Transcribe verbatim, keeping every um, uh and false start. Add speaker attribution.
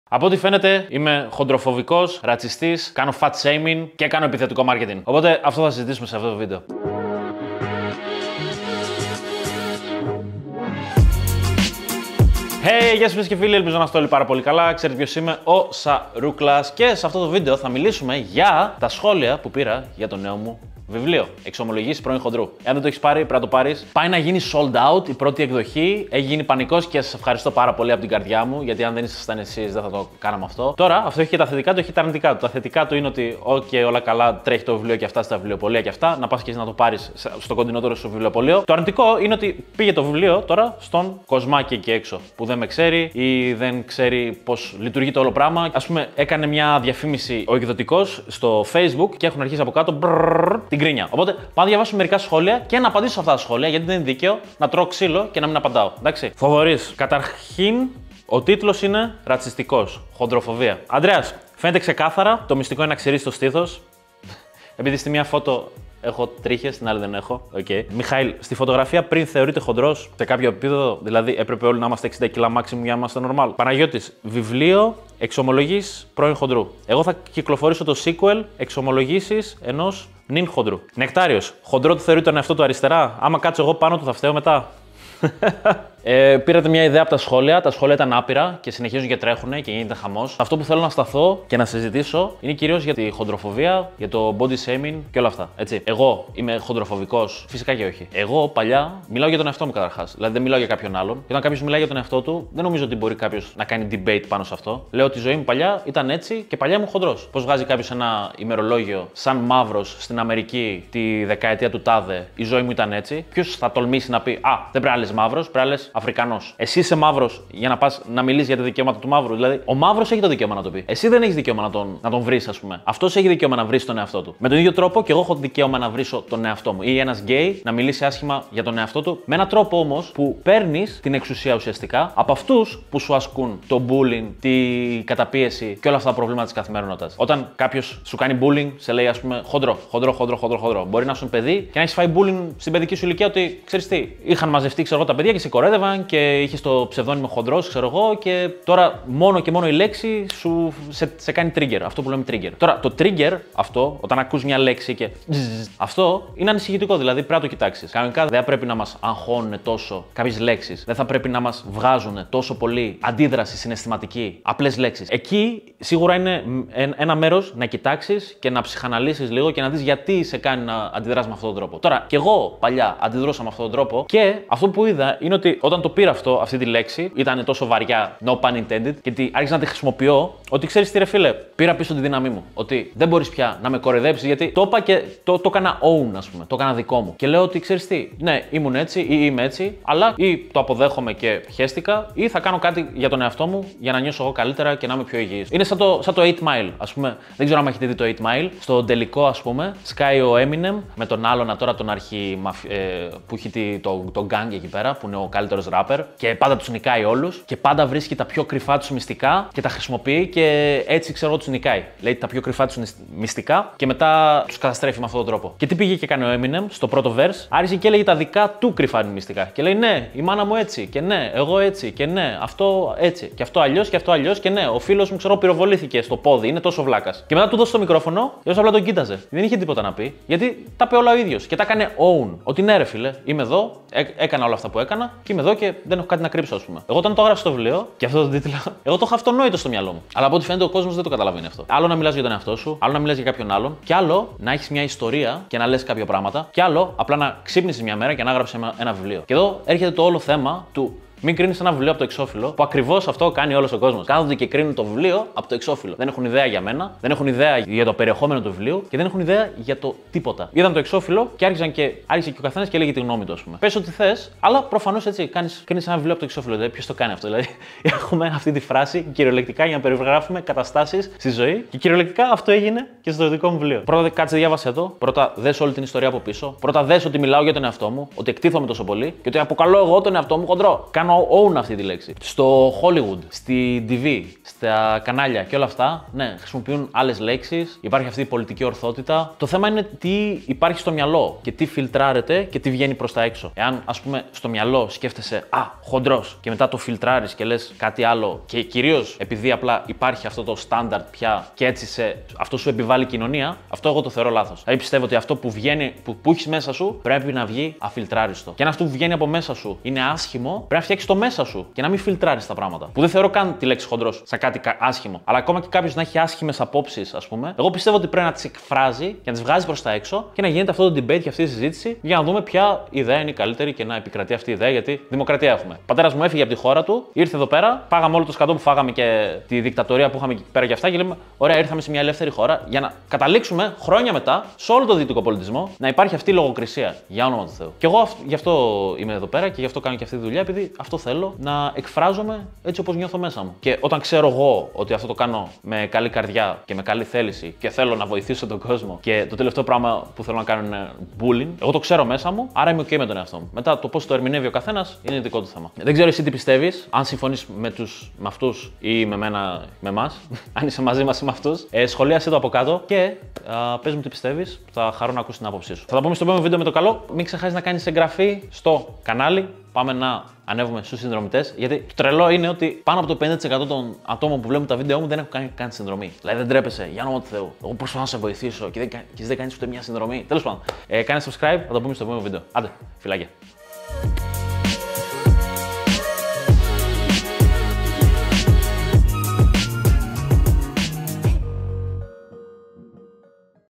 Speaker 1: Από ό,τι φαίνεται είμαι χοντροφοβικός, ρατσιστής, κάνω fat shaming και κάνω επιθετικό marketing. Οπότε αυτό θα συζητήσουμε σε αυτό το βίντεο. Hey, γεια σας φίλες και φίλοι, ελπίζω να είστε όλοι πάρα πολύ καλά. Ξέρετε ποιος είμαι, ο Σαρούκλας. Και σε αυτό το βίντεο θα μιλήσουμε για τα σχόλια που πήρα για το νέο μου βιβλίο. Εξομολογήσεις πρώην χοντρού. Εάν δεν το έχεις πάρει, πρέπει να το πάρεις. Πάει να γίνει sold out η πρώτη εκδοχή. Έχει γίνει πανικός και σας ευχαριστώ πάρα πολύ από την καρδιά μου. Γιατί αν δεν ήσασταν εσείς, δεν θα το κάναμε αυτό. Τώρα, αυτό έχει και τα θετικά του, έχει τα αρνητικά του. Τα θετικά του είναι ότι, OK, όλα καλά, τρέχει το βιβλίο και αυτά στα βιβλιοπωλεία και αυτά. Να πας και εσύ να το πάρεις στο κοντινότερο σου βιβλιοπωλείο. Το αρνητικό είναι ότι πήγε το βιβλίο τώρα στον κοσμάκι εκεί έξω. Που δεν με ξέρει ή δεν ξέρει πώς λειτουργεί το όλο πράγμα. Ας πούμε, έκανε μια διαφήμιση ο εκδοτικός στο Facebook και έχουν αρχίσει από κάτω μπρρρρ, την κρίνια. Οπότε πάω να διαβάσω μερικά σχόλια και να απαντήσω σε αυτά τα σχόλια γιατί δεν είναι δίκαιο να τρώω ξύλο και να μην απαντάω. Εντάξει. Θοδωρής. Καταρχήν, ο τίτλος είναι ρατσιστικός. Χοντροφοβία. Ανδρέας, φαίνεται ξεκάθαρα το μυστικό είναι να ξηρίσει το στήθος. Επειδή στη μία φώτο έχω τρίχες, στην άλλη δεν έχω. Okay. Μιχαήλ, στη φωτογραφία πριν θεωρείται χοντρός σε κάποιο επίπεδο, δηλαδή έπρεπε όλοι να είμαστε εξήντα κιλά maximum για να είμαστε normal. Παναγιώτης, βιβλίο εξομολογείς πρώην χοντρού. Εγώ θα κυκλοφορήσω το sequel εξομολογήσεις ενός νυν χοντρού. Νεκτάριος, χοντρό του θεωρεί τον εαυτό του αριστερά. Άμα κάτσω εγώ πάνω του θα φταίω μετά. Ε, πήρατε μια ιδέα από τα σχόλια. Τα σχόλια ήταν άπειρα και συνεχίζουν και τρέχουν και γίνεται χαμός. Αυτό που θέλω να σταθώ και να συζητήσω είναι κυρίως για τη χοντροφοβία, για το body shaming και όλα αυτά. Έτσι. Εγώ είμαι χοντροφοβικός, φυσικά και όχι. Εγώ παλιά μιλάω για τον εαυτό μου καταρχάς. Δηλαδή δεν μιλάω για κάποιον άλλον. Και όταν κάποιος μιλάει για τον εαυτό του, δεν νομίζω ότι μπορεί κάποιος να κάνει debate πάνω σε αυτό. Λέω ότι η ζωή μου παλιά ήταν έτσι και παλιά ήμουν χοντρός. Πώς βγάζει κάποιος ένα ημερολόγιο σαν μαύρος στην Αμερική τη δεκαετία του τάδε, η ζωή μου ήταν έτσι. Ποιος θα τολμήσει να πει Α, δεν πρέπει να λες μαύρος, πρέπει να λες Αφρικανός. Εσύ είσαι μαύρος για να πας να μιλήσεις για τα δικαιώματα του μαύρου. Δηλαδή, ο μαύρος έχει το δικαίωμα να το πει. Εσύ δεν έχεις δικαίωμα να τον, να τον βρεις, ας πούμε. Αυτός έχει δικαίωμα να βρεις τον εαυτό του. Με τον ίδιο τρόπο και εγώ έχω δικαίωμα να βρίσω τον εαυτό μου. Ή ένας γκέι να μιλήσει άσχημα για τον εαυτό του. Με έναν τρόπο όμως που παίρνεις την εξουσία ουσιαστικά από αυτούς που σου ασκούν το bullying, τη καταπίεση και όλα αυτά τα προβλήματα της καθημερινότητας. Όταν κάποιος σου κάνει bullying, σε λέει, ας πούμε, χοντρό, χοντρό, χοντρό, χοντρό, χοντρό. Μπορεί να είσαι παιδί και να έχει φάει bullying στην παιδική σου ηλικία ότι ξέρεις τι, είχαν μαζευτεί, ξέρω εγώ, τα παιδιά και σε κορέδευαν και είχε το ψευδόνυμο χοντρός, ξέρω εγώ, και τώρα μόνο και μόνο η λέξη σου σε, σε κάνει trigger. Αυτό που λέμε trigger. Τώρα, το trigger αυτό, όταν ακούς μια λέξη και αυτό είναι ανησυχητικό, δηλαδή πρέπει να το κοιτάξεις. Κανονικά δεν πρέπει να μας αγχώνουν τόσο κάποιες λέξεις. Δεν θα πρέπει να μας βγάζουν τόσο πολύ αντίδραση συναισθηματική, απλές λέξεις. Εκεί σίγουρα είναι ένα μέρος να κοιτάξεις και να ψυχαναλύσεις λίγο και να δεις γιατί σε κάνει να αντιδράς με αυτόν τον τρόπο. Τώρα, κι εγώ παλιά αντιδρώσα με αυτόν τον τρόπο και αυτό που είδα είναι ότι όταν το πήρα αυτό, αυτή τη λέξη, ήταν τόσο βαριά, no pun intended, γιατί άρχισα να τη χρησιμοποιώ, ότι ξέρεις τι, ρε φίλε, πήρα πίσω τη δύναμή μου. Ότι δεν μπορείς πια να με κοροϊδέψεις, γιατί το είπα και το, το έκανα own, ας πούμε, το έκανα δικό μου. Και λέω ότι ξέρεις τι, ναι, ήμουν έτσι ή είμαι έτσι, αλλά ή το αποδέχομαι και χέστηκα, ή θα κάνω κάτι για τον εαυτό μου για να νιώσω εγώ καλύτερα και να είμαι πιο υγιής. Είναι σαν το, σαν το eight mile, ας πούμε. Δεν ξέρω αν έχετε δει το eight mile. Στο τελικό, ας πούμε, σκάει ο Eminem με τον άλλον τώρα τον αρχι ε, που έχει το, το gang εκεί πέρα, που είναι ο καλύτερος rapper, και πάντα τους νικάει όλους και πάντα βρίσκει τα πιο κρυφά τους μυστικά και τα χρησιμοποιεί και έτσι ξέρω τους νικάει. Λέει τα πιο κρυφά τους μυστικά και μετά τους καταστρέφει με αυτόν τον τρόπο. Και τι πήγε και έκανε ο Eminem στο πρώτο verse, άρχισε και έλεγε τα δικά του κρυφά μυστικά. Και λέει ναι, η μάνα μου έτσι, και ναι, εγώ έτσι, και ναι, αυτό έτσι, και αυτό αλλιώς, και αυτό αλλιώς, και ναι, ο φίλος μου ξέρω πυροβολήθηκε στο πόδι, είναι τόσο βλάκας. Και μετά του δώσε το μικρόφωνο, και απλά τον κοίταζε. Δεν είχε τίποτα να πει, γιατί τα είπε όλα ο ίδιος και τα έκανε own. Ότι ναι, ρε φίλε, είμαι εδώ, έκανα όλα αυτά που έκανα και είμαι εδώ και δεν έχω κάτι να κρύψω, ας πούμε. Εγώ όταν το έγραψα στο βιβλίο και αυτό το τίτλο, εγώ το είχα αυτονόητο στο μυαλό μου. Αλλά από ό,τι φαίνεται ο κόσμος δεν το καταλαβαίνει αυτό. Άλλο να μιλάς για τον εαυτό σου, άλλο να μιλάς για κάποιον άλλον, και άλλο να έχεις μια ιστορία και να λες κάποια πράγματα, και άλλο απλά να ξύπνεις μια μέρα και να γράψεις ένα βιβλίο. Και εδώ έρχεται το όλο θέμα του μην κρίνεις ένα βιβλίο από το εξώφυλλο, που ακριβώς αυτό κάνει όλος ο κόσμος. Κάθονται και κρίνουν το βιβλίο από το εξώφυλλο. Δεν έχουν ιδέα για μένα, δεν έχουν ιδέα για το περιεχόμενο του βιβλίου και δεν έχουν ιδέα για το τίποτα. Είδαν το εξώφυλλο και άρχισαν και, άρχισε και ο καθένας και έλεγε τη γνώμη του, ας πούμε. Πες ό,τι θες, αλλά προφανώς έτσι κάνεις, κρίνεις ένα βιβλίο από το εξώφυλλο. Δηλαδή, ποιος το κάνει αυτό. Δηλαδή, έχουμε αυτή τη φράση κυριολεκτικά για να περιγράφουμε καταστάσεις στη ζωή και κυριολεκτικά αυτό έγινε και στο δικό μου βιβλίο. Πρώτα κάτσε, διάβασε το. Πρώτα δες όλη την ιστορία από πίσω. Πρώτα δες ότι μιλάω για τον εαυτό μου, ότι εκτίθομαι τόσο πολύ και ότι αποκαλώ εγώ τον εαυτό μου χοντρό. Κάνω κάνω own αυτή τη λέξη. Στο Hollywood, στη τι βι, στα κανάλια και όλα αυτά, ναι, χρησιμοποιούν άλλες λέξεις. Υπάρχει αυτή η πολιτική ορθότητα. Το θέμα είναι τι υπάρχει στο μυαλό και τι φιλτράρεται και τι βγαίνει προς τα έξω. Εάν, ας πούμε, στο μυαλό σκέφτεσαι «Α, χοντρός» και μετά το φιλτράρεις και λες κάτι άλλο, και κυρίως επειδή απλά υπάρχει αυτό το στάνταρτ πια και έτσι σε, αυτό σου επιβάλλει η κοινωνία, αυτό εγώ το θεωρώ λάθος. Δηλαδή πιστεύω ότι αυτό που βγαίνει, που, που έχεις μέσα σου, πρέπει να βγει αφιλτράριστο. Και αν αυτό που βγαίνει από μέσα σου είναι άσχημο, πρέπει να φτιάξεις το μέσα σου και να μην φιλτράρεις τα πράγματα. Που δεν θεωρώ καν τη λέξη χοντρός σαν κάτι άσχημο. Αλλά ακόμα και κάποιος να έχει άσχημες απόψεις, ας πούμε, εγώ πιστεύω ότι πρέπει να τις εκφράζει και να τις βγάζει προς τα έξω και να γίνεται αυτό το debate και αυτή η συζήτηση για να δούμε ποια ιδέα είναι η καλύτερη και να επικρατεί αυτή η ιδέα, γιατί δημοκρατία έχουμε. Ο πατέρας μου έφυγε από τη χώρα του, ήρθε εδώ πέρα, φάγαμε όλο το σκατό που φάγαμε και τη δικτατορία που είχαμε εκεί πέρα και αυτά και λέμε: ωραία, ήρθαμε σε μια ελεύθερη χώρα για να καταλήξουμε χρόνια μετά σε όλο το δυτικό πολιτισμό να υπάρχει αυτή η λογοκρισία. Για όνομα του Θεού. Και εγώ γι' αυτό είμαι εδώ πέρα και γι' αυτό κάνω και αυτή τη δουλειά, επειδή αυτό θέλω να εκφράζομαι έτσι όπως νιώθω μέσα μου. Και όταν ξέρω εγώ ότι αυτό το κάνω με καλή καρδιά και με καλή θέληση και θέλω να βοηθήσω τον κόσμο και το τελευταίο πράγμα που θέλω να κάνω είναι bullying, εγώ το ξέρω μέσα μου, άρα είμαι OK με τον εαυτό μου. Μετά το πώς το ερμηνεύει ο καθένας είναι δικό του θέμα. Δεν ξέρω εσύ τι πιστεύεις, αν συμφωνείς με, τους, με αυτούς ή με μένα, με εμάς, αν είσαι μαζί μας ή με αυτούς. Ε, σχολίασέ το από κάτω και α, πες μου τι πιστεύεις, θα χαρώ να ακούσει την άποψή σου. Θα τα πούμε στο επόμενο βίντεο με το καλό. Μην ξεχάσεις να κάνεις εγγραφή στο κανάλι. Πάμε να ανέβουμε στους συνδρομητές. Γιατί το τρελό είναι ότι πάνω από το πενήντα τοις εκατό των ατόμων που βλέπουν τα βίντεο μου δεν έχουν κάνει καν συνδρομή. Δηλαδή δεν τρέπεσαι, για όνομα του Θεού. Εγώ προσπαθώ να σε βοηθήσω και δεν, και δεν κάνεις ούτε μια συνδρομή. Τέλος πάντων, ε, κάνε subscribe, θα το πούμε στο επόμενο βίντεο. Άντε, φιλάκια.